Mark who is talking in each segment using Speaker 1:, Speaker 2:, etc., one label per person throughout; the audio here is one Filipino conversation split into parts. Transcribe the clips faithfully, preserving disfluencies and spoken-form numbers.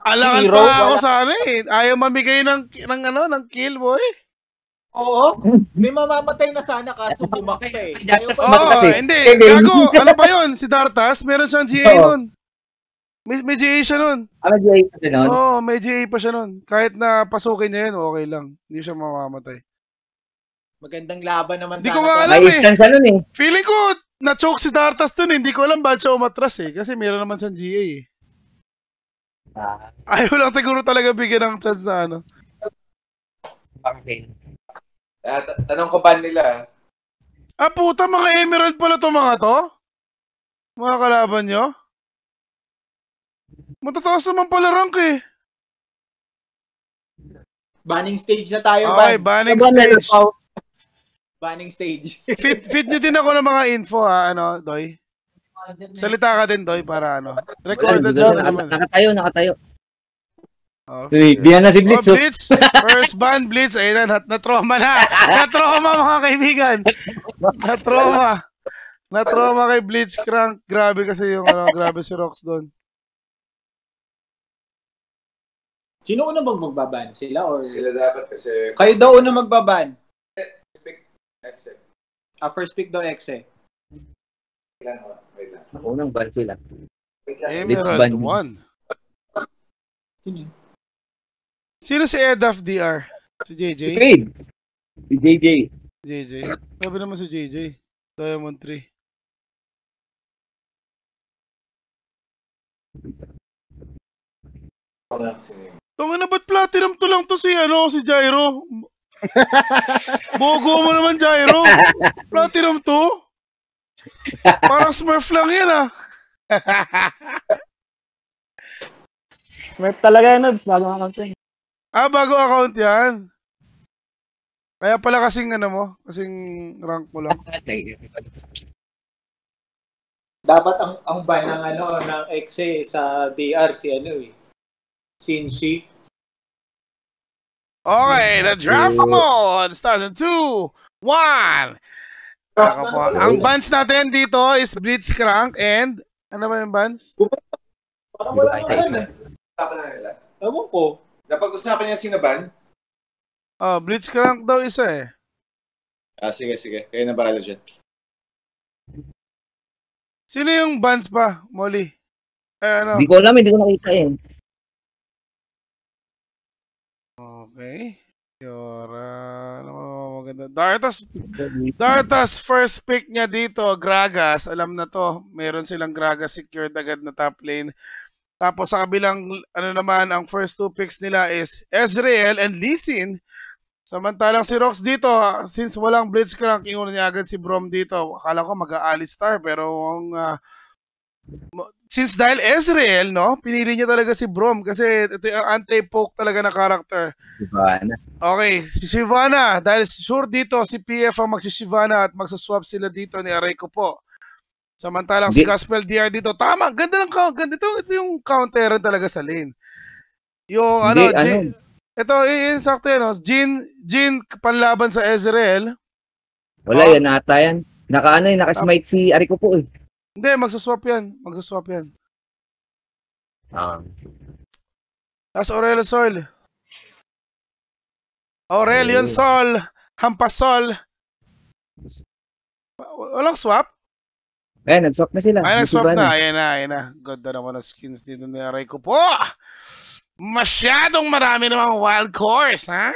Speaker 1: Alangan
Speaker 2: Zero,
Speaker 1: pa ako
Speaker 2: wala.
Speaker 1: sana eh. Ayaw mamigay ng, ng ano, ng kill, boy.
Speaker 2: Oo. May mamamatay na sana kaso bumakta eh. Ayaw
Speaker 3: Dartas
Speaker 2: pa
Speaker 3: mat
Speaker 1: Oo,
Speaker 3: kasi.
Speaker 1: hindi.
Speaker 3: Eh, game.
Speaker 1: Gago, ano pa yun? Si Dartas, meron siyang G A
Speaker 3: Oo.
Speaker 1: nun. May, may G A siya nun.
Speaker 3: Ah, may G A pa siya nun?
Speaker 1: Oo, may G A pa siya nun. Kahit na pasukin niya yun, okay lang. Hindi siya mamamatay.
Speaker 2: Magandang laban naman
Speaker 1: Hindi
Speaker 2: sana.
Speaker 1: ko nga
Speaker 2: to.
Speaker 1: alam
Speaker 3: May
Speaker 1: eh.
Speaker 3: instant siya nun eh.
Speaker 1: Feeling ko, na-choke si Dartas dun. Hindi ko alam ba't siya umatras eh. Kasi meron naman siyang G A eh.
Speaker 3: Ah,
Speaker 1: Ayaw lang siguro talaga bigyan ng chance na ano.
Speaker 3: okay.
Speaker 4: Ah, t- tanong ko ba nila?
Speaker 1: Ah, puta, mga emerald pala to mga to? Mga kalaban nyo? Matataas naman pala rank eh.
Speaker 2: Banning stage na tayo,
Speaker 1: Okay,
Speaker 2: Ban.
Speaker 1: banning
Speaker 3: Ano ba,
Speaker 1: stage.
Speaker 3: Pao?
Speaker 2: Banning stage.
Speaker 1: Feed, feed nyo din ako ng mga info ha, ano, Doy. Salita ka din, Doy, para ano.
Speaker 3: Wala,
Speaker 1: Recorded
Speaker 3: nandun
Speaker 1: na
Speaker 3: siya.
Speaker 1: naman.
Speaker 3: Naka- Nakatayo, nakatayo.
Speaker 1: Oh,
Speaker 3: Uy, diyan na si
Speaker 1: oh,
Speaker 3: Blitz. Oh.
Speaker 1: Blitz. First ban, Blitz. Ayun na, na-trauma na. Na-trauma mga kaibigan. Na-trauma. Na-trauma kay Blitzcrank. Grabe kasi yung ano, grabe si Rox doon.
Speaker 2: Sino una bang magbaban? Sila or...
Speaker 4: Sila dapat kasi...
Speaker 2: Kayo daw una magbaban.
Speaker 4: Pick Exe.
Speaker 2: Ah, first pick daw Exe.
Speaker 4: Wait lang, oh. Wait lang.
Speaker 3: Unang ban sila.
Speaker 4: Wait lang.
Speaker 3: Blitz
Speaker 1: Emerald
Speaker 3: ban.
Speaker 1: one.
Speaker 2: Sino yun?
Speaker 1: Sino si Edaf D R? Si J J?
Speaker 3: Si Creed. Si J J.
Speaker 1: J J. Sabi naman si J J. Diamond three.
Speaker 4: Ako na kasi.
Speaker 1: Tunga na ba't platinum to lang to si ano, si Gyro? Bogo mo naman, Gyro. Platinum to? Parang Smurf lang yan ah.
Speaker 5: Smurf talaga yun, Nobs. Bagong account yun.
Speaker 1: Ah, bago account yan. Kaya pala kasing ano mo, kasing rank mo lang.
Speaker 2: Dapat ang ang ban ng ano ng Exe sa D R si ano eh. Sinshi.
Speaker 1: Okay, the draft mode starts in two, one. Ako po. Ang bans natin dito is Blitzcrank and ano ba yung bans?
Speaker 2: Parang wala
Speaker 3: Ay,
Speaker 2: na
Speaker 3: ay,
Speaker 2: ano.
Speaker 4: Usapan na nila.
Speaker 2: Ewan ko.
Speaker 4: Napag-usapan niya sinaban?
Speaker 1: Oh, Blitzcrank daw isa eh.
Speaker 4: Ah, sige, sige. Kayo na bahala dyan.
Speaker 1: Sino yung bans pa, Molly? Eh, ano?
Speaker 3: Hindi ko alam, hindi ko nakita eh.
Speaker 1: Okay. Yora. Ano maganda? Dartas. Dartas first pick niya dito, Gragas. Alam na to. Meron silang Gragas secured agad na top lane. Tapos sa kabilang, ano naman, ang first two picks nila is Ezreal and Lee Sin. Samantalang si Rox dito, since walang Blitzcrank, inuna niya agad si Brom dito. Akala ko mag-a-alistar, pero ang... Uh, since dahil Ezreal, no, pinili niya talaga si Brom kasi ito yung anti-poke talaga na character.
Speaker 3: Sivana.
Speaker 1: Okay, si Shyvana, dahil sure dito si P F ang magsi-Shyvana at magsaswap sila dito ni Aray ko po. Samantalang si
Speaker 3: Hindi.
Speaker 1: Gospel D R dito, tama, ganda ng count, ganda ito, ito yung counter talaga sa lane. Yung
Speaker 3: Hindi,
Speaker 1: ano,
Speaker 3: ano?
Speaker 1: Jin, ito, yung sakto yan, no? Jin, Jin panlaban sa Ezreal.
Speaker 3: Wala,
Speaker 1: Oh.
Speaker 3: yan ata yan. Naka ano eh, naka-smite si Ariko po eh.
Speaker 1: Hindi, magsaswap yan, magsaswap yan.
Speaker 3: Ah.
Speaker 1: Tapos Aurelion Sol. Aurelion
Speaker 3: Oh.
Speaker 1: Sol, Hampasol. Walang swap?
Speaker 3: Eh, nag-swap na sila.
Speaker 1: Ay, nag-swap
Speaker 3: Sivana.
Speaker 1: na. Ayan na, ayan na. Ganda naman ang skins dito ni Aray ko po. Masyadong marami namang wild course, ha?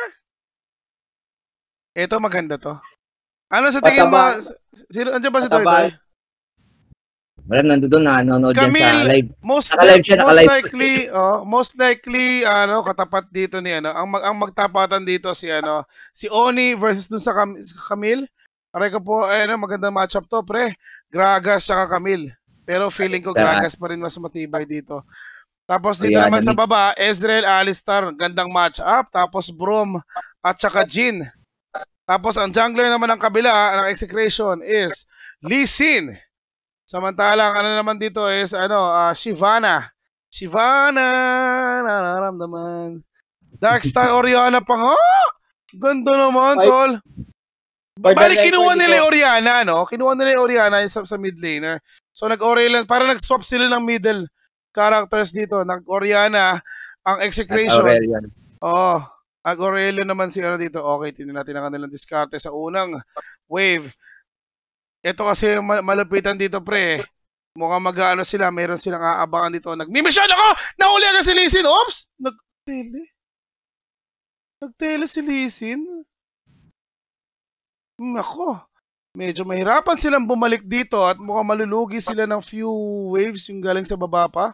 Speaker 1: Ito maganda to. Ano sa tingin mo?
Speaker 2: Pataba.
Speaker 1: Sino, andyan ba si Toy
Speaker 2: Pataba.
Speaker 1: Toy?
Speaker 3: Wala, nandun na, nanonood dyan sa
Speaker 1: Camille,
Speaker 3: live.
Speaker 1: most,
Speaker 3: Naka-live siya,
Speaker 1: most
Speaker 3: naka-live.
Speaker 1: likely, oh, most likely, ano, katapat dito ni, ano, ang, mag, ang magtapatan dito si, ano, si Oni versus dun sa, Cam, sa Camille. Aray ko po, eh, ano, magandang matchup to, pre. Gragas saka Camille. Pero feeling ko Gragas pa rin mas matibay dito. Tapos dito
Speaker 3: Ayan,
Speaker 1: naman sa
Speaker 3: yan.
Speaker 1: baba, Ezreal, Alistar, gandang match-up. Tapos Brom at saka Jin. Tapos ang jungler naman ng kabila, ng Execration is Lee Sin. Samantalang ano naman dito is ano, uh, Shyvana. Shyvana, nararamdaman. Darkstar Oriana pa nga. Ganda naman,
Speaker 2: Ay,
Speaker 1: tol.
Speaker 2: For the
Speaker 1: Bali,
Speaker 2: record,
Speaker 1: kinuha nila
Speaker 2: ikaw-
Speaker 1: yung Oriana, no? Kinuha nila yung Oriana sa, sa mid laner. So, nag-Oriana, parang nag-swap sila ng middle characters dito. Nag-Oriana ang
Speaker 3: At
Speaker 1: Execration.
Speaker 3: Aurelian.
Speaker 1: Oo. Ang Aurelian naman si ano dito. Okay, tingnan natin ang kanilang diskarte sa unang wave. Ito kasi mal- malupitan dito, pre. Mukhang mag-ano sila. Meron silang aabangan dito. Nagmimisyon ako! Nahuli agad si Lisin. Oops! Nagtele. Nagtele si Lisin. Nako. Medyo mahirapan silang bumalik dito at mukhang malulugi sila ng few waves yung galing sa baba pa.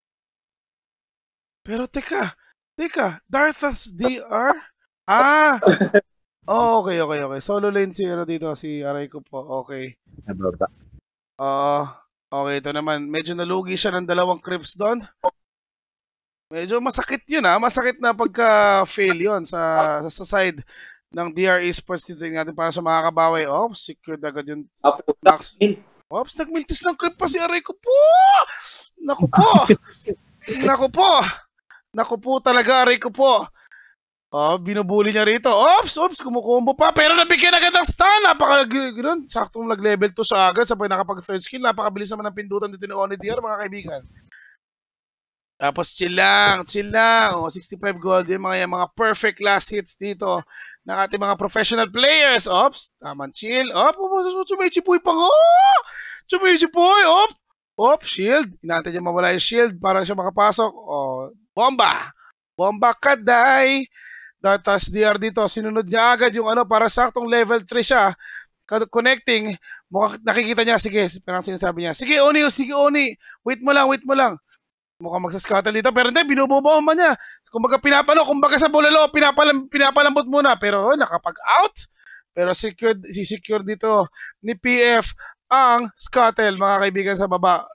Speaker 1: Pero teka. Teka. Darthas D R? Ah! Oh, okay, okay, okay. Solo lane si ano dito, si Aray ko po. Okay.
Speaker 3: Nababa.
Speaker 1: Oo. Okay, ito naman. Medyo nalugi siya ng dalawang creeps doon. Medyo masakit yun ha. Masakit na pagka-fail yun sa, sa side ng D R Esports. Dito natin para sa makakabawi. Oops, secured agad yung Max. Oops, nagmintis ng creep pa si Aray ko po. Naku po. Naku po. Naku po talaga, Aray ko po. Oh, binubuli niya rito. Oops, oops, kumukombo pa. Pero nabigyan agad ng stun. Napaka, ganoon, saktong nag-level two siya agad. Sabay nakapag-third skill. Napakabilis naman ng pindutan dito ni Oni D R, mga kaibigan. Tapos chill lang, chill lang. Oh, sixty-five gold. Yung mga, yung mga perfect last hits dito ng ating mga professional players. Oops, taman chill. Op, chumichipoy pa nga. Chumichipoy, op. Op, shield. Hinantay niya mawala yung shield para siya makapasok. Oh, bomba. Bomba kaday. Datas D R dito, sinunod niya agad yung ano para saktong level three siya. Connecting, mukhang nakikita niya, sige, parang sinasabi niya, sige Oni, sige Oni, wait mo lang, wait mo lang. Mukhang magsascuttle dito, pero hindi, binubomba niya. Kumbaga pinapalo, kumbaga sa bulalo, pinapalam, pinapalambot muna, pero oh, nakapag-out. Pero secured, si-secure dito ni P F ang scuttle, mga kaibigan sa baba.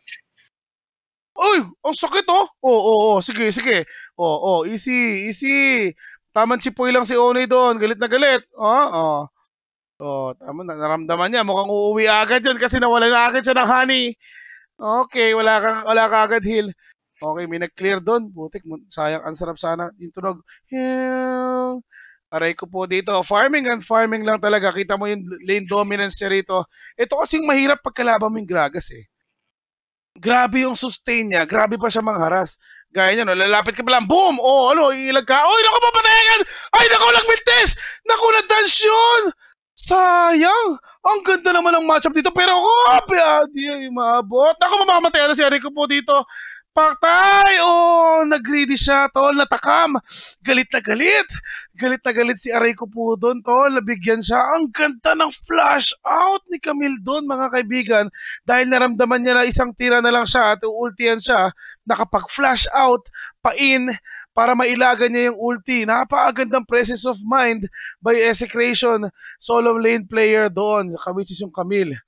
Speaker 1: Uy, ang sakit oh. Oo, oh, oh, oh, sige, sige. Oo, oh, oh, easy, easy. Taman chipoy lang si Oni doon. Galit na galit. Oh, oh. Oh, tama na. Naramdaman niya. Mukhang uuwi agad yun kasi nawala na agad siya ng honey. Okay, wala kang wala ka agad heal. Okay, may nag-clear doon. Butik, sayang. Ang sarap sana. Yung tunog. Yeah. Aray ko po dito. Farming and farming lang talaga. Kita mo yung lane dominance niya rito. Ito kasing mahirap pagkalaban mo yung Gragas eh. Grabe yung sustain niya. Grabe pa siya mangharas. Gaya niya, no? Lalapit ka pa lang, boom! Oh, ano, iilag ka. Oy, naku, papatayan! Ay, naku, nagmintis! Naku, nag-dance yun! Sayang! Ang ganda naman ng matchup dito, pero grabe, ah, di ay maabot. Naku, mamamatay na si Rico po dito. Patay! Oh, nag-greedy siya, tol. Natakam. Galit na galit. Galit na galit si Aray ko po doon, tol. Nabigyan siya. Ang ganda ng flash out ni Camille doon, mga kaibigan. Dahil naramdaman niya na isang tira na lang siya at ultihan siya, nakapag-flash out, pa-in, para mailagan niya yung ulti. Napakagandang presence of mind by Execration. Solo lane player doon, which is yung Camille.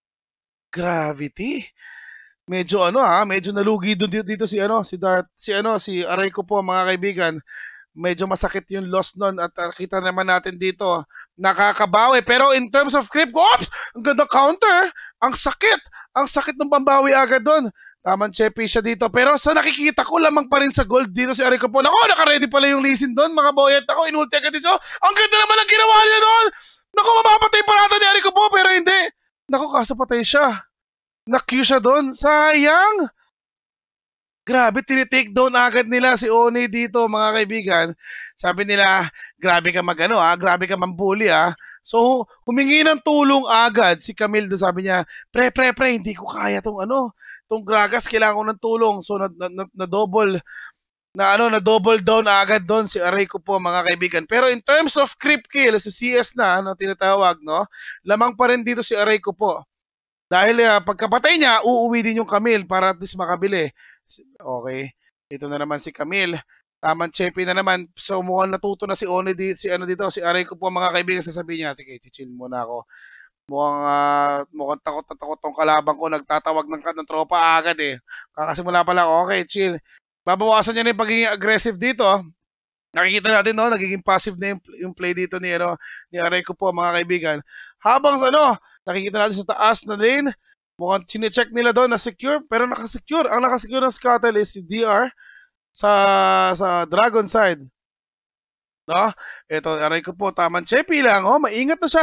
Speaker 1: Gravity. Medyo ano ha, medyo nalugi doon dito, dito si ano, si Dart, si ano, si Aray ko po, mga kaibigan. Medyo masakit yung loss nun at uh, kita naman natin dito, nakakabawi. Pero in terms of creep, oops, ang ganda counter, ang sakit, ang sakit ng pambawi agad doon. Tamang cheppy siya dito. Pero sa nakikita ko, lamang pa rin sa gold dito si Aray ko po. Nako, naka-ready pala yung Lee Sin doon, mga boyet ako, inulti agad dito. Ang ganda naman ang ginawa niya doon. Nako, mamapatay pa natin ni Aray ko po, pero hindi. Nako, kaso patay siya. Na-Q siya doon. Sayang! Grabe, tinitake down agad nila si Oni dito, mga kaibigan. Sabi nila, grabe ka mag-ano ah, grabe ka mambuli ah. So, humingi ng tulong agad si Camille doon. Sabi niya, pre, pre, pre, hindi ko kaya tong ano, tong Gragas, kailangan ko ng tulong. So, na-double, na, na, na, ano, na-double down agad doon si Aray ko po, mga kaibigan. Pero in terms of creep kill, sa C S na, ano, tinatawag, no, lamang pa rin dito si Aray ko po. Dahil uh, pagkapatay niya, uuwi din yung Camille para at least makabili. Okay. Ito na naman si Camille. Tamang cheppy na naman. So mukhang natuto na si Oni dito, si ano dito, si Aray ko po, mga kaibigan, sasabihin niya, sige, chill muna ako. Mukhang, uh, mukhang takot na takot tong kalaban ko. Nagtatawag ng, ng tropa agad eh. Kakasimula pa lang, okay, chill. Babawasan niya na yung pagiging aggressive dito. Nakikita natin, no, nagiging passive na yung, yung play dito ni, ano, ni Aray ko po, mga kaibigan. Habang sa ano, nakikita natin sa taas na lane, mukhang chinecheck nila doon na secure, pero nakasecure. Ang nakasecure ng scuttle is si D R sa, sa Dragon side. No? Ito, Aray ko po, tamang cheppy lang, oh, maingat na siya.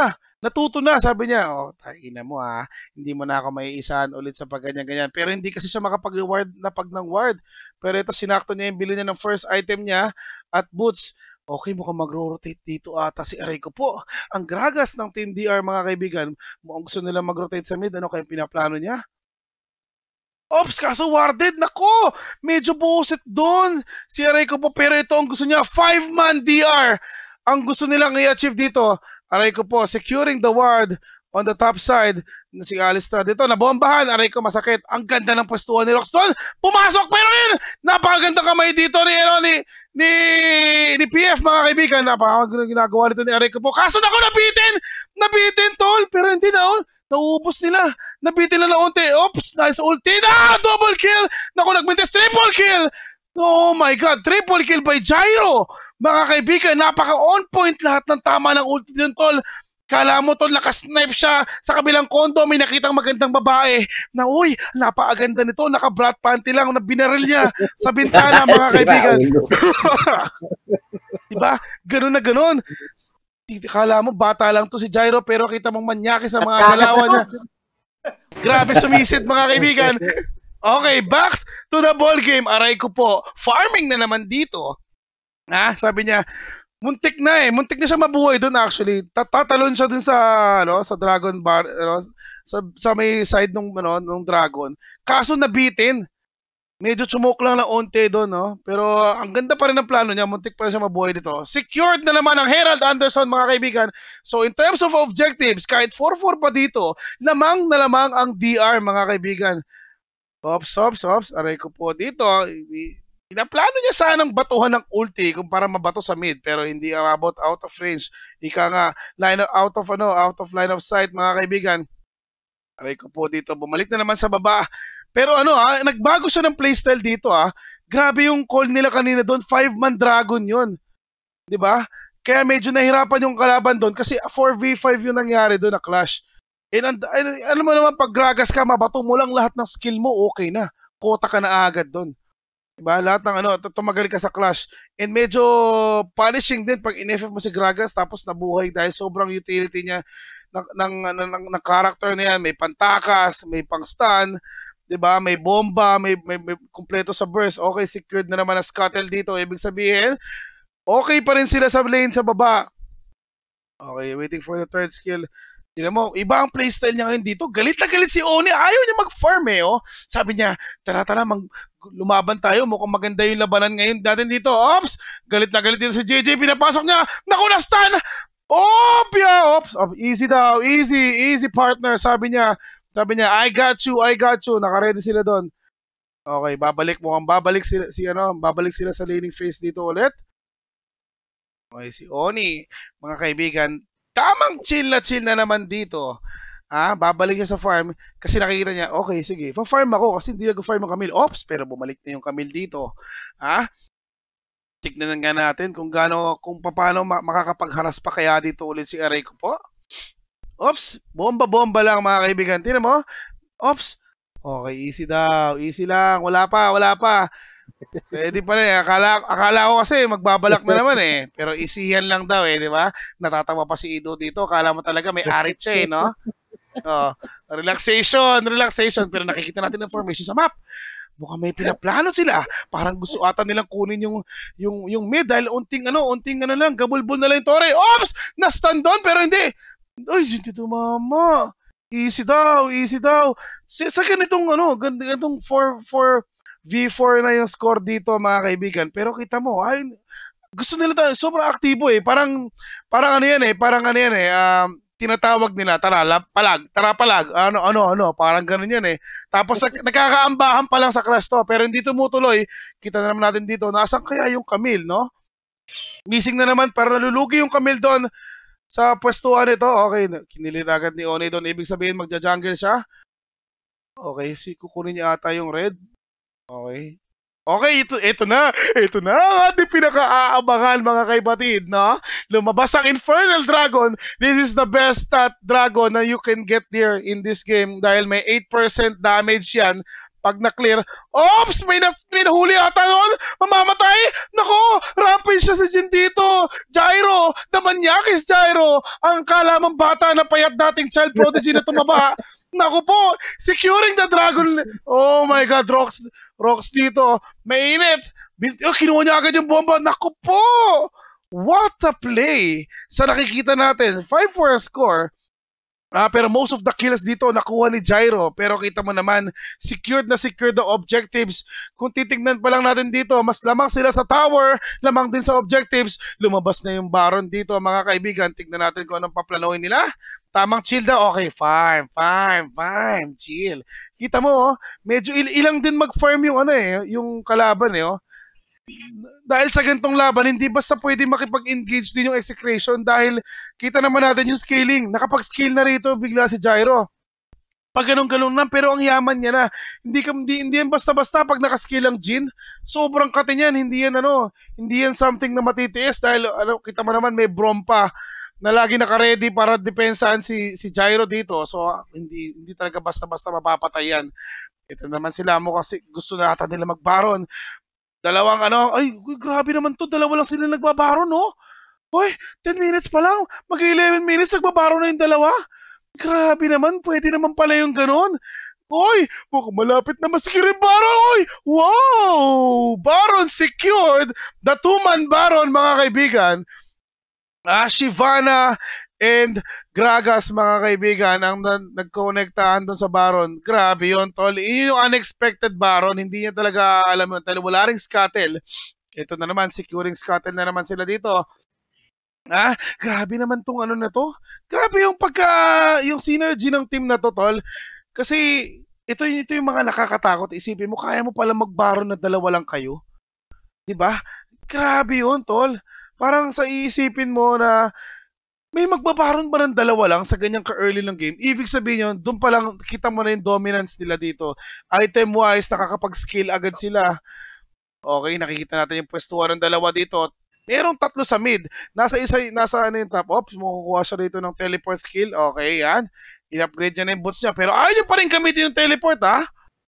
Speaker 1: Natuto na, sabi niya, oh, taina mo ha, hindi mo na ako maiisahan ulit sa pagganyan-ganyan. Pero hindi kasi siya makapag-reward na pag ng ward. Pero ito, sinakto niya yung bili niya ng first item niya at boots. Okay, mukhang mag-rotate dito ata si Aray ko po. Ang gragas ng Team D R, mga kaibigan. Mukhang gusto nila mag-rotate sa mid. Ano kaya pinaplano niya? Ops, kaso warded. Nako, medyo buset doon. Si Aray ko po, pero ito ang gusto niya. Five-man D R. Ang gusto nilang i-achieve dito. Aray ko po, securing the ward on the top side. Si Alistair dito, nabombahan. Aray ko, masakit. Ang ganda ng pwestuhan ni Roxton. Pumasok, pero yun, napakaganda kamay dito ni, ano, ni, ni, ni P F, mga kaibigan. Napakaganda ginagawa nito ni Aray ko po. Kaso nako, nabitin! Nabitin, tol. Pero hindi na, oh. Nauubos nila. Nabitin na na unti. Oops, nice ulti na! Double kill! Naku, nagmintes, triple kill! Oh my God, triple kill by Gyro! Mga kaibigan, napaka-on point lahat ng tama ng ulti din, tol. Kala mo, tol, nakasnipe siya sa kabilang kondo, may nakitang magandang babae na, uy, napakaganda nito, naka-brat panty lang na binaril niya sa bintana, mga kaibigan. Diba? Ganun na ganun. Kala mo, bata lang to si Gyro, pero kita mong manyaki sa mga galawan niya. Grabe sumisid, mga kaibigan. Okay, back to the ball game. Aray ko po, farming na naman dito. Ha? Sabi niya, muntik na eh. Muntik na siya mabuhay doon actually. Tatalon siya doon sa, ano, sa Dragon Bar, ano, sa, sa may side ng, ano, ng Dragon. Kaso nabitin. Medyo tsumok lang na onte doon, no? Pero ang ganda pa rin ng plano niya, muntik pa rin siya mabuhay dito. Secured na naman ang Herald Anderson, mga kaibigan. So in terms of objectives, kahit four four pa dito, lamang na lamang ang D R, mga kaibigan. Ops, ops, ops. Aray ko po dito. Pinaplano niya sanang batuhan ng ulti kung para mabato sa mid, pero hindi about out of range. Ika nga, line of, out of ano, out of line of sight, mga kaibigan. Aray ko po dito, bumalik na naman sa baba. Pero ano ha, nagbago siya ng playstyle dito ha. Grabe yung call nila kanina doon, five-man dragon yun. 'Di ba? Kaya medyo nahirapan yung kalaban doon kasi four v five yung nangyari doon na clash. And ano mo naman, pag gragas ka, mabato mo lang lahat ng skill mo, okay na. Kota ka na agad doon. 'Di ba? Lahat ng ano, tumagal ka sa clash. And medyo punishing din pag in-F F mo si Gragas tapos nabuhay dahil sobrang utility niya ng ng ng, ng, ng character na yan. May pantakas, may pang-stun, 'di ba? May bomba, may, may, may kumpleto sa burst. Okay, secured na naman ang scuttle dito. Ibig sabihin, okay pa rin sila sa lane sa baba. Okay, waiting for the third skill. Tignan mo, iba ang playstyle niya ngayon dito. Galit na galit si Oni. Ayaw niya mag-farm eh, oh. Sabi niya, tara tara, mag lumaban tayo. Mukhang maganda yung labanan ngayon natin dito. Ops! Galit na galit dito si J J. Pinapasok niya. Naku, na-stun! Op! Yeah, ops! Op, easy daw. Easy, easy partner. Sabi niya, sabi niya, I got you, I got you. Naka-ready sila doon. Okay, babalik mo. Babalik sila, si, ano, babalik sila sa laning phase dito ulit. Okay, si Oni. Mga kaibigan, tamang chill na chill na naman dito. Ah, babalik siya sa farm kasi nakikita niya, okay, sige, pa-farm ako kasi hindi nag-farm ang Camille. Ops, pero bumalik na yung Camille dito. Ah, tignan nga natin kung gaano, kung paano makakapagharas pa kaya dito ulit si Aray ko po. Ops, bomba-bomba lang, mga kaibigan. Tingnan mo. Ops. Okay, easy daw. Easy lang. Wala pa, wala pa. Pwede pa rin. Akala, akala ko kasi magbabalak na naman eh. Pero isihan lang daw eh, di ba? Natatawa pa si Ido dito. Akala mo talaga may arit siya eh, no? Oh, relaxation, relaxation. Pero nakikita natin information sa map. Mukhang may pinaplano sila. Parang gusto ata nilang kunin yung yung yung mid dahil unting ano, unting ano lang, gabulbul na lang yung Torre. Oops! Na-stun doon pero hindi. Ay, hindi mama. Easy daw, easy daw. Sa, sa ganitong ano, ganitong four v four na yung score dito, mga kaibigan. Pero kita mo, ay gusto nila tayo, sobrang aktibo eh. Parang parang ano yan eh, parang ano yan eh, um, tinatawag nila, tara, palag, tara palag, ano, ano, ano, parang ganun yan eh. Tapos nagkakaambahan pa lang sa crash to, pero hindi tumutuloy. Kita na naman natin dito, nasaan kaya yung Camille, no? Missing na naman, para nalulugi yung Camille doon sa pwestuhan nito. Okay, kinilir agad ni Oni doon. Ibig sabihin, magja-jungle siya. Okay, si kukunin niya ata yung red. Okay. Okay, ito, ito na. Ito na ang ating pinaka-aabangan, mga kaibatid, no? Lumabas ang Infernal Dragon. This is the best stat dragon na you can get there in this game dahil may eight percent damage yan pag na-clear. Oops! May, na, may nahuli ata noon. Mamamatay. Nako! Rampage siya sa Jin dito. Gyro! the Manyakis Gyro, ang kalamang bata na payat dating child prodigy na tumaba. Naku po, securing the dragon. Oh my God, Rox, Rox dito, mainit. Oh, kinuha niya agad yung bomba. Naku po, what a play. Sa nakikita natin, five four score. Ah, pero most of the kills dito nakuha ni Gyro. Pero kita mo naman, secured na secured the objectives. Kung titignan pa lang natin dito, mas lamang sila sa tower, lamang din sa objectives. Lumabas na yung Baron dito, mga kaibigan. Tignan natin kung anong paplanuhin nila. Tamang chill daw. Okay, farm, farm, farm, chill. Kita mo, oh, medyo il ilang din mag-farm yung ano eh, yung kalaban eh, oh. Dahil sa ganitong laban, hindi basta pwede makipag-engage din yung Execration dahil kita naman natin yung scaling. Nakapag-scale na rito bigla si Gyro. Pag ganun-ganun na, pero ang yaman niya na. Hindi, hindi, hindi yan basta-basta pag nakascale ang Jin. Sobrang kate niyan. Hindi yan ano, hindi yan something na matitiis dahil ano, kita mo naman may Brom pa na lagi naka-ready para depensahan si, si Gyro dito. So, hindi, hindi talaga basta-basta mapapatay yan. Ito naman sila mo kasi gusto na ata nila mag-Baron. Dalawang ano, ay, grabe naman to, dalawa lang sila nagbabaro, no? Hoy, ten minutes pa lang, mag-eleven minutes, nagbabaro na yung dalawa. Grabe naman, pwede naman pala yung ganon. Hoy, mukhang malapit na masikir yung Baron, hoy! Wow! Baron secured, the two-man Baron, mga kaibigan. Ah, Shyvana and Gragas, mga kaibigan, ang nagkonektahan doon sa Baron. Grabe yun, tol. Yun yung unexpected Baron. Hindi niya talaga alam yun. Dahil wala ring scuttle. Ito na naman, securing scuttle na naman sila dito. Ah, grabe naman tong ano na to. Grabe yung pagka, yung synergy ng team na to, tol. Kasi, ito, ito yung mga nakakatakot. Isipin mo, kaya mo pala mag-Baron na dalawa lang kayo. Diba? Grabe yun, tol. Parang sa iisipin mo na may magbabaron ba ng dalawa lang sa ganyang ka-early ng game? Ibig sabihin yun, doon pa lang kita mo na yung dominance nila dito. Item-wise, nakakapag-scale agad sila. Okay, nakikita natin yung pwestuhan ng dalawa dito. Merong tatlo sa mid. Nasa isa, nasa ano yung top ops, makukuha siya dito ng teleport skill. Okay, yan. I-upgrade niya na yung boots niya. Pero ayaw niya pa rin gamitin yung teleport, ha?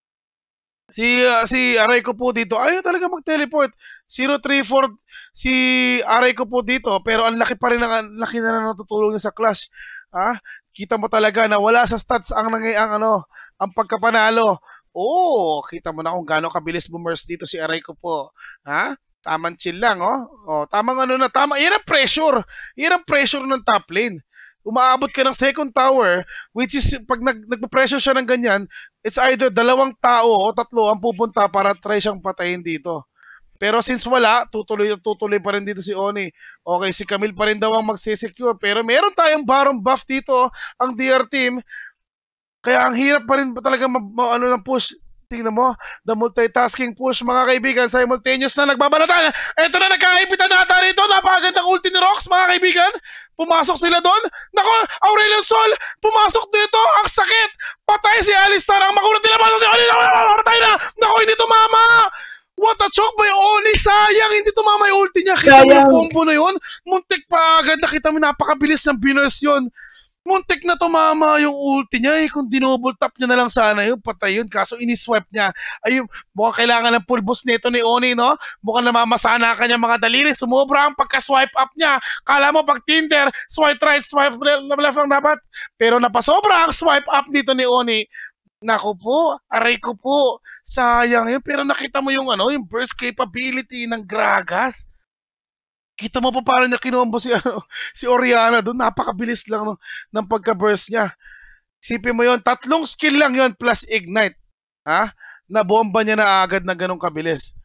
Speaker 1: Si uh, si Aray ko po dito, ayaw talaga mag-teleport. zero three four si Aray ko po dito, pero ang laki pa rin ng ang laki na natutulong niya sa clash. Ah, kita mo talaga na wala sa stats ang ang ano, ang pagkapanalo. Oh, kita mo na kung gaano kabilis bumers dito si Aray ko po. Ha? Tamang chill lang, oh. Oh, tamang ano na, tama. Yan ang pressure. Yan ang pressure ng top lane. Umaabot ka ng second tower, which is pag nag, nagpa-pressure siya ng ganyan, it's either dalawang tao o tatlo ang pupunta para try siyang patayin dito. Pero since wala, tutuloy tutuloy pa rin dito si Oni. Okay, si Camille pa rin daw ang magsisecure. Pero meron tayong Baron buff dito, ang D R team. Kaya ang hirap pa rin talaga ma, ma, ano ng push. Tingnan mo, the multitasking push, mga kaibigan, simultaneous na nagbabalatan. Ito na, nagkakaipitan na ata rito. Napakagandang ulti ni Rox, mga kaibigan. Pumasok sila doon. Nako, Aurelion Sol, pumasok dito. Ang sakit. Patay si Alistar. Ang makulat nila. Pasok si Alistar. Patay na. Nako, hindi tumama. What a choke by Oli. Sayang, hindi tumama yung ulti niya. Kita mo yung combo na yun. Muntik pa agad. Nakita mo, napakabilis ng biners yun. Muntik na tumama yung ulti niya eh. Kung dinouble tap niya na lang sana yun, patay yun. Kaso iniswipe niya. Ayun, mukhang kailangan ng pulbos nito ni Oni, no? Mukhang namamasana ka niya mga daliri. Sumobra ang pagka-swipe up niya. Kala mo pag Tinder, swipe right, swipe left lang dapat. Pero napasobra ang swipe up dito ni Oni. Naku po, aray ko po. Sayang yun. Pero nakita mo yung ano, yung burst capability ng Gragas. Kita mo pa parang niya kinombo si, ano, si Oriana doon. Napakabilis lang no, ng pagka-burst niya. Isipin mo yon, tatlong skill lang yon plus ignite. Ha? Nabomba niya na agad na ganong kabilis.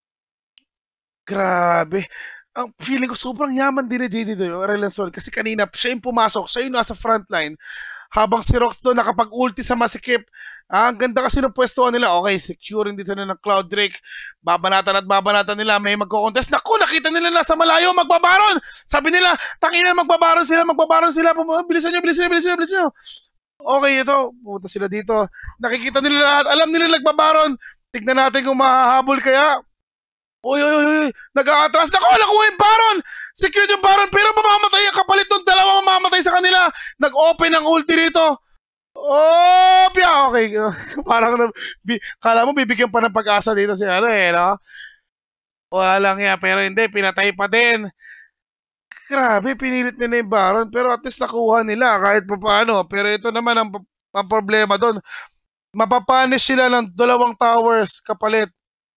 Speaker 1: Grabe. Ang feeling ko sobrang yaman din ni J D doon, Aurelion Sol. Kasi kanina siya yung pumasok, siya yung nasa frontline. Habang si Rox doon nakapag-ulti sa masikip. Ah, ang ganda kasi ng pwestuhan nila. Okay, securing dito na ng Cloud Drake. Babanatan at babanatan nila. May magko-contest. Naku, nakita nila nasa malayo. Magbabaron. Sabi nila, tangina magbabaron sila, magbabaron sila. Bilisan nyo, bilisan nyo, bilisan nyo, bilisan nyo. Okay, ito. Pumunta sila dito. Nakikita nila lahat. Alam nila nagbabaron. Tignan natin kung mahahabol kaya. Uy, uy, uy, nag-a-atras. Naku, nakuha yung Baron. Secure yung Baron, pero mamamatay ang kapalit doon. Dalawa mamamatay sa kanila. Nag-open ang ulti rito. Oh, piya. Okay. Parang, kala mo bibigyan pa ng pag-asa dito si ano eh, no? Wala lang yan, pero hindi. Pinatay pa din. Grabe, pinilit nila yung Baron, pero at least nakuha nila kahit pa paano. Pero ito naman ang, ang problema doon. Mapapanish sila ng dalawang towers kapalit.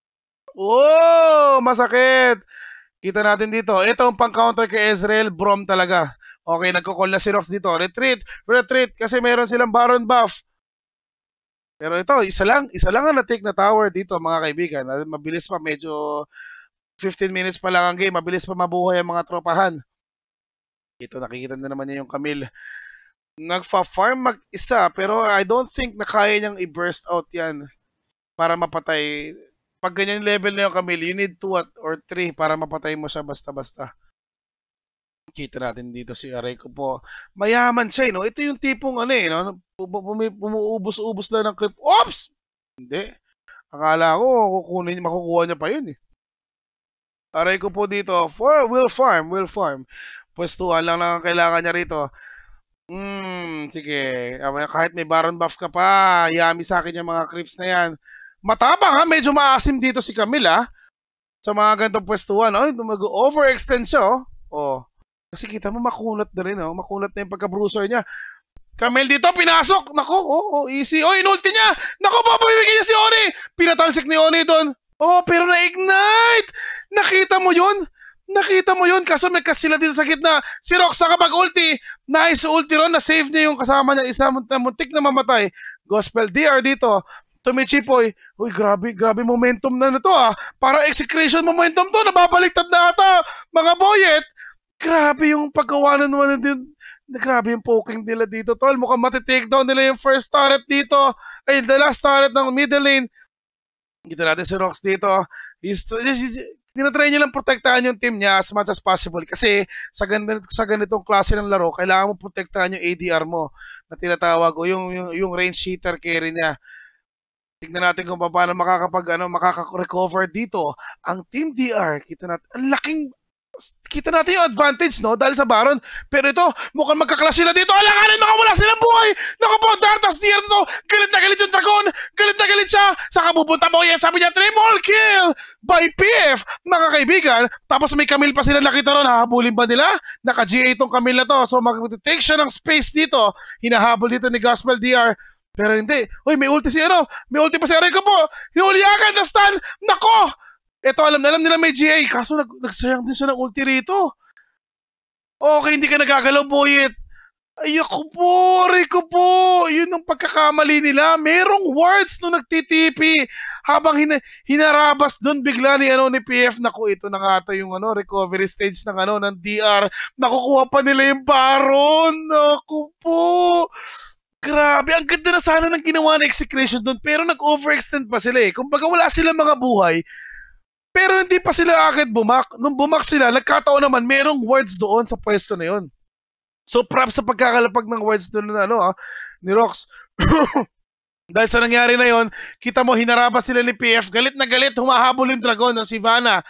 Speaker 1: Oh, masakit. Kita natin dito. Ito ang pang-counter kay Ezreal, Brom talaga. Okay, nagko-call na si Rox dito. Retreat, retreat kasi meron silang Baron buff. Pero ito, isa lang, isa lang ang na-take na tower dito, mga kaibigan. Mabilis pa, medyo fifteen minutes pa lang ang game. Mabilis pa mabuhay ang mga tropahan. Ito, nakikita na naman niya yung Camille. Nagfa-farm mag-isa, pero I don't think na kaya niyang i-burst out yan para mapatay. Pag ganyan level na yung Camille, you need two or three para mapatay mo siya basta-basta. Kita natin dito si Areco po. Mayaman siya, no? Ito yung tipong ano eh, no? Umuubos-ubos lang ng clip. Oops! Hindi. Akala ko, kukunin, makukuha niya pa yun eh. Areco po dito, for will farm, will farm. Pwestuhan lang lang ang kailangan niya rito. Hmm, sige. Kahit may Baron buff ka pa, yummy sa akin yung mga creeps na yan. Matapang ha, medyo maasim dito si Camila. Sa mga gantong pwestuhan. Ay, mag-overextend siya, oh. Oh. Kasi kita mo, makunat na rin, oh. Makunat na yung pagka-bruiser niya. Camille dito, pinasok. Nako, oh, oh, easy. Oh, inulti niya. Nako, papabibigyan niya si Oni. Pinatalsik ni Oni doon. Oh, pero na-ignite. Nakita mo yun? Nakita mo yun, kaso may kasila dito sa gitna. Si Rox nakapag-ulti. Nice ulti ron, na-save niya yung kasama niya. Isa muntik na mamatay. Gospel D R dito. Tumichipoy. Uy, grabe, grabe momentum na na to ah. Para execration momentum to. Nababaliktad na ata, mga boyet. Grabe yung paggawa na naman din. Grabe yung poking nila dito, tol. Mukhang matitake down nila yung first turret dito. Ay, the last turret ng middle lane. Kita natin si Rox dito. He's, he's, tinatry niya lang protektahan yung team niya as much as possible kasi sa, ganito, sa ganitong klase ng laro, kailangan mo protektahan yung A D R mo na tinatawag o yung, yung, yung range cheater carry niya. Tignan natin kung paano makakapag, ano, makaka-recover dito ang Team D R. Kita natin, ang laking, kita natin yung advantage, no? Dahil sa Baron. Pero ito, mukhang magkaklas sila dito. Alanganin, makawala silang buhay. Naku po, Dartas D R dito. Galit na galit yung Dragon. Galit na galit siya. Saka pupunta mo yan. Sabi niya, triple kill by P F, mga kaibigan. Tapos may Camille pa sila nakita ron. Hahabulin ba nila? Naka-G A itong Camille na to. So mag-take siya ng space dito. Hinahabol dito ni Gospel D R. Pero hindi. Uy, may ulti si ano. May ulti pa si Areco po. Hinuli agad na stun. Nako! Ito, alam na alam nila may G A. Kaso nag nagsayang din siya ng ulti rito. Okay, hindi ka nagagalaw, boyet. Ay, ako po, Rico po. Yun ang pagkakamali nila. Merong words nung nagtitipi. Habang hin hinarabas doon bigla ni, ano, ni P F. Naku, ito na nga ito yung ano, recovery stage ng, ano, ng D R. Nakukuha pa nila yung Baron. Naku po. Grabe, ang ganda na sana ng ginawa na execution doon. Pero nag-overextend pa sila eh. Kumbaga wala silang mga buhay. Pero hindi pa sila agad bumak. Nung bumak sila, nagkataon naman, merong words doon sa pwesto na yun. So, props sa pagkakalapag ng words doon na, ano, ah, ni Rox. Dahil sa nangyari na yon, kita mo, hinarabas sila ni P F. Galit na galit, humahabol yung Dragon ng si Vanna.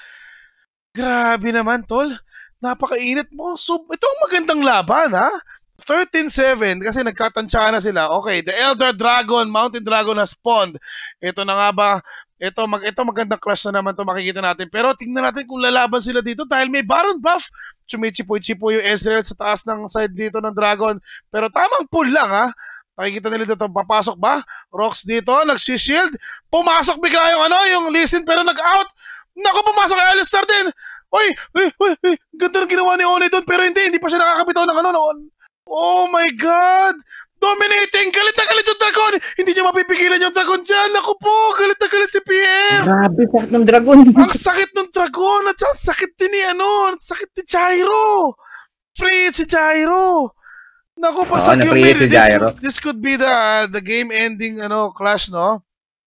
Speaker 1: Grabe naman, tol. Napakainit mo. So, ito ang magandang laban, ha? thirteen seven kasi nagkatansya na sila. Okay, the Elder Dragon, Mountain Dragon has spawned. Ito na nga ba? Ito, mag, ito magandang crush na naman to makikita natin. Pero tingnan natin kung lalaban sila dito dahil may Baron buff. Chumichipoy-chipoy yung Ezreal sa taas ng side dito ng Dragon. Pero tamang pull lang ha. Nakikita nila dito, papasok ba? Rox dito, nagsishield. Pumasok bigla yung ano, yung listen pero nag-out. Naku, pumasok kay Alistar din. Uy, uy, uy, uy. Ganda ng ginawa ni One doon pero hindi, hindi pa siya nakakabitaw ng ano noon. Oh my God! Dominating! Galit na galit yung Dragon! Hindi niya mapipigilan yung Dragon dyan! Ako po! Galit na galit si P F!
Speaker 3: Grabe, sakit ng Dragon!
Speaker 1: Ang sakit ng Dragon! At ang sakit din ni ano! Ang sakit ni Gyro! Free si Gyro! Naku, pasag yung mid.
Speaker 3: Si
Speaker 1: this, this could be the uh, the game ending ano clash, no?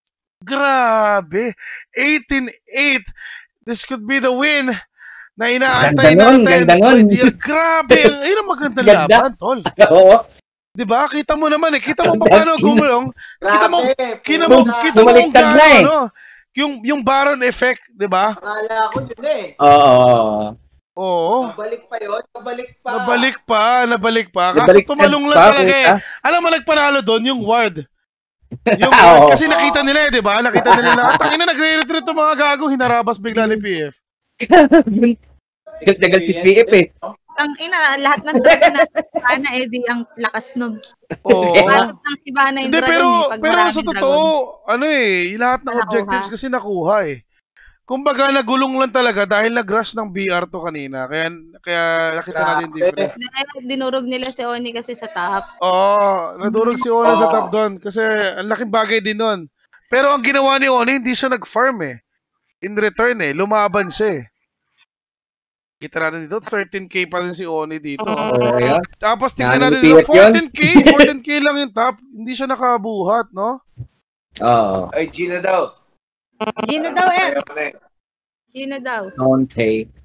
Speaker 1: Grabe! eighteen eight! This could be the win! Na inaantay natin.
Speaker 3: Ganda nun, ganda nun.
Speaker 1: Grabe, yun ang magandang laban, tol.
Speaker 3: Oo.
Speaker 1: Diba? Kita mo naman eh. Kita mo pa paano gumulong. Kita mo, kita mo, kita mo kung gaano,
Speaker 3: eh.
Speaker 1: ano, yung, yung Baron effect, diba?
Speaker 2: Akala ko yun eh.
Speaker 3: Oo.
Speaker 1: Oo.
Speaker 2: Nabalik pa yun? Nabalik pa.
Speaker 1: Nabalik pa, nabalik pa. Kaso
Speaker 3: Nabalik
Speaker 1: tumalong lang
Speaker 3: pa,
Speaker 1: talaga eh. Alam mo, nagpanalo doon yung ward. Yung ward. Kasi nakita nila eh, diba? Nakita nila na, tangina, nagre-retreat yung mga gago, hinarabas bigla ni P F.
Speaker 3: Gagal si P F eh.
Speaker 6: ang ina, lahat ng dragon nasa Sibana, eh di ang lakas nun.
Speaker 1: Oo.
Speaker 6: Pasok ng Sibana yung
Speaker 1: Hindi,
Speaker 6: dragon
Speaker 1: pero,
Speaker 6: eh, pag
Speaker 1: pero sa
Speaker 6: maraming
Speaker 1: totoo,
Speaker 6: dragon.
Speaker 1: ano eh, lahat ng
Speaker 6: Nakuha.
Speaker 1: objectives kasi nakuha eh. Kumbaga, nagulong lang talaga dahil nag-rush ng B R to kanina. Kaya, kaya nakita natin yung difference.
Speaker 6: Dahil dinurog nila si Oni kasi sa top.
Speaker 1: Oo, nadurog si Oni sa top doon kasi ang laking bagay din nun. Pero ang ginawa ni Oni, hindi siya nag-farm eh. In return eh, lumaban siya eh. Kita natin dito, thirteen K pa rin si Oni dito.
Speaker 3: Oo, ayan.
Speaker 1: Tapos tingnan
Speaker 3: Yan,
Speaker 1: natin dito,
Speaker 3: ipiyat yun.
Speaker 1: fourteen K, fourteen K lang yung top. Hindi siya nakabuhat, no?
Speaker 3: Oo.
Speaker 4: Ay, Gina daw.
Speaker 6: Gina daw eh.
Speaker 4: Ayaw na eh.
Speaker 6: Gina daw.
Speaker 3: Don't take.